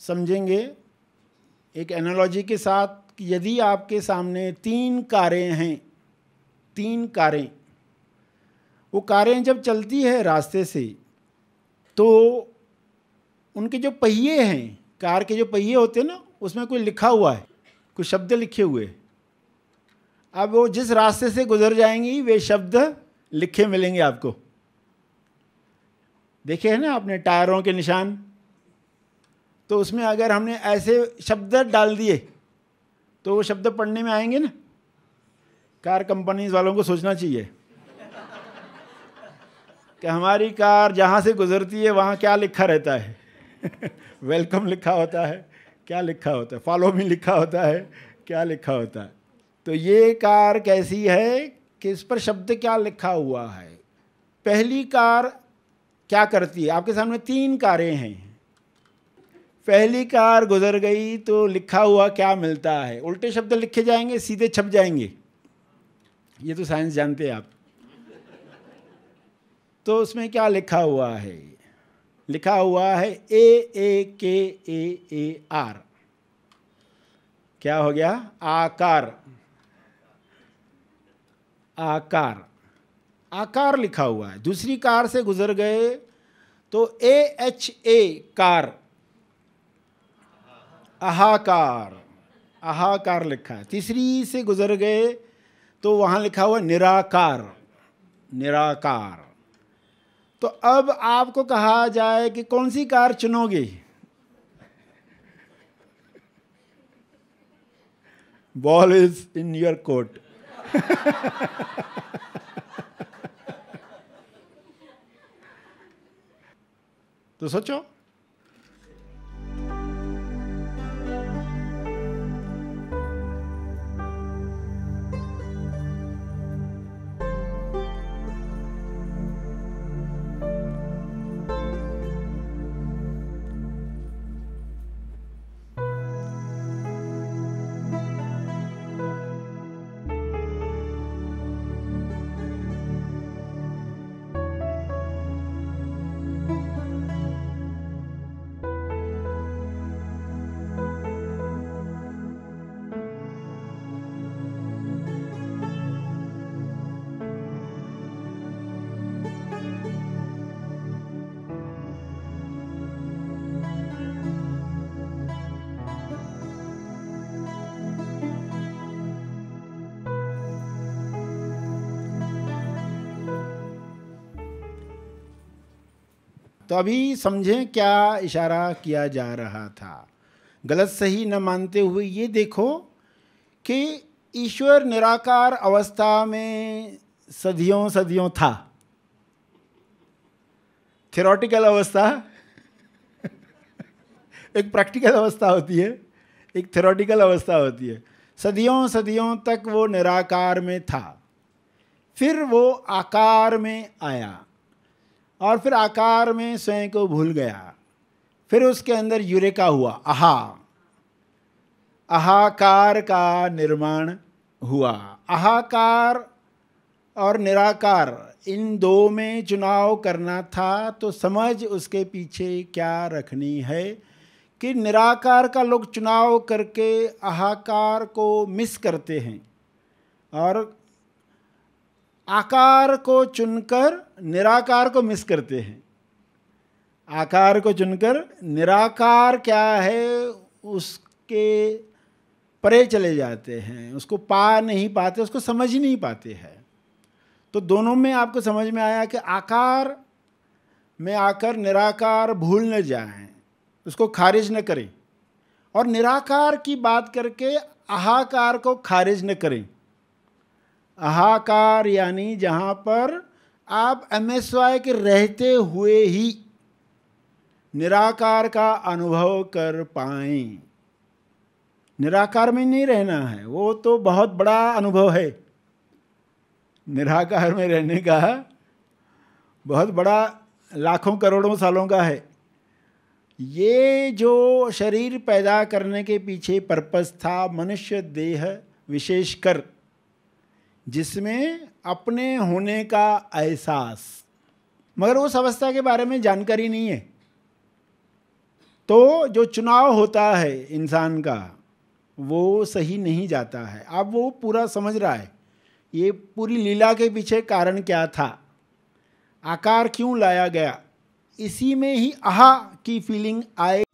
समझेंगे एक एनालॉजी के साथ कि यदि आपके सामने 3 कारें हैं, 3 कारें, वो कारें जब चलती है रास्ते से तो उनके जो पहिए हैं, कार के जो पहिए होते हैं ना, उसमें कोई लिखा हुआ है, कुछ शब्द लिखे हुए। अब वो जिस रास्ते से गुजर जाएंगी वे शब्द लिखे मिलेंगे आपको। देखे हैं ना आपने टायरों के निशान, तो उसमें अगर हमने ऐसे शब्द डाल दिए तो वो शब्द पढ़ने में आएंगे ना। कार कंपनीज वालों को सोचना चाहिए कि हमारी कार जहाँ से गुजरती है वहाँ क्या लिखा रहता है। वेलकम लिखा होता है, क्या लिखा होता है, फॉलो मी लिखा होता है, क्या लिखा होता है। तो ये कार कैसी है कि इस पर शब्द क्या लिखा हुआ है। पहली कार क्या करती है, आपके सामने 3 कारें हैं, पहली कार गुजर गई तो लिखा हुआ क्या मिलता है, उल्टे शब्द लिखे जाएंगे, सीधे छप जाएंगे। ये तो साइंस जानते हैं आप। तो उसमें क्या लिखा हुआ है, लिखा हुआ है AAKAAR। क्या हो गया, आकार, आकार, आकार लिखा हुआ है। दूसरी कार से गुजर गए तो AHA कार, आहाकार, आहाकार लिखा है। तीसरी से गुजर गए तो वहाँ लिखा हुआ निराकार, निराकार। तो अब आपको कहा जाए कि कौन सी कार चुनोगे, ball is in your court. तो सोचो। तो अभी समझें क्या इशारा किया जा रहा था। गलत सही न मानते हुए ये देखो कि ईश्वर निराकार अवस्था में सदियों सदियों था। थ्योरेटिकल अवस्था एक प्रैक्टिकल अवस्था होती है, एक थ्योरेटिकल अवस्था होती है। सदियों सदियों तक वो निराकार में था, फिर वो आकार में आया और फिर आकार में स्वयं को भूल गया, फिर उसके अंदर यूरेका हुआ, आहा, आहाकार का निर्माण हुआ। आहाकार और निराकार इन दो में चुनाव करना था, तो समझ उसके पीछे क्या रखनी है कि निराकार का लोग चुनाव करके आहाकार को मिस करते हैं और आकार को चुनकर निराकार को मिस करते हैं। आकार को चुनकर निराकार क्या है उसके परे चले जाते हैं, उसको पा नहीं पाते, उसको समझ ही नहीं पाते हैं। तो दोनों में आपको समझ में आया कि आकार में आकर निराकार भूल न जाएं, उसको खारिज न करें, और निराकार की बात करके आहाकार को खारिज न करें। आहाकार यानी जहाँ पर आप MSY के रहते हुए ही निराकार का अनुभव कर पाएं। निराकार में नहीं रहना है, वो तो बहुत बड़ा अनुभव है। निराकार में रहने का बहुत बड़ा लाखों करोड़ों सालों का है। ये जो शरीर पैदा करने के पीछे पर्पस था, मनुष्य देह विशेषकर, जिसमें अपने होने का एहसास, मगर उस अवस्था के बारे में जानकारी नहीं है। तो जो चुनाव होता है इंसान का वो सही नहीं जाता है। अब वो पूरा समझ रहा है ये पूरी लीला के पीछे कारण क्या था, आकार क्यों लाया गया, इसी में ही आहा की फीलिंग आए।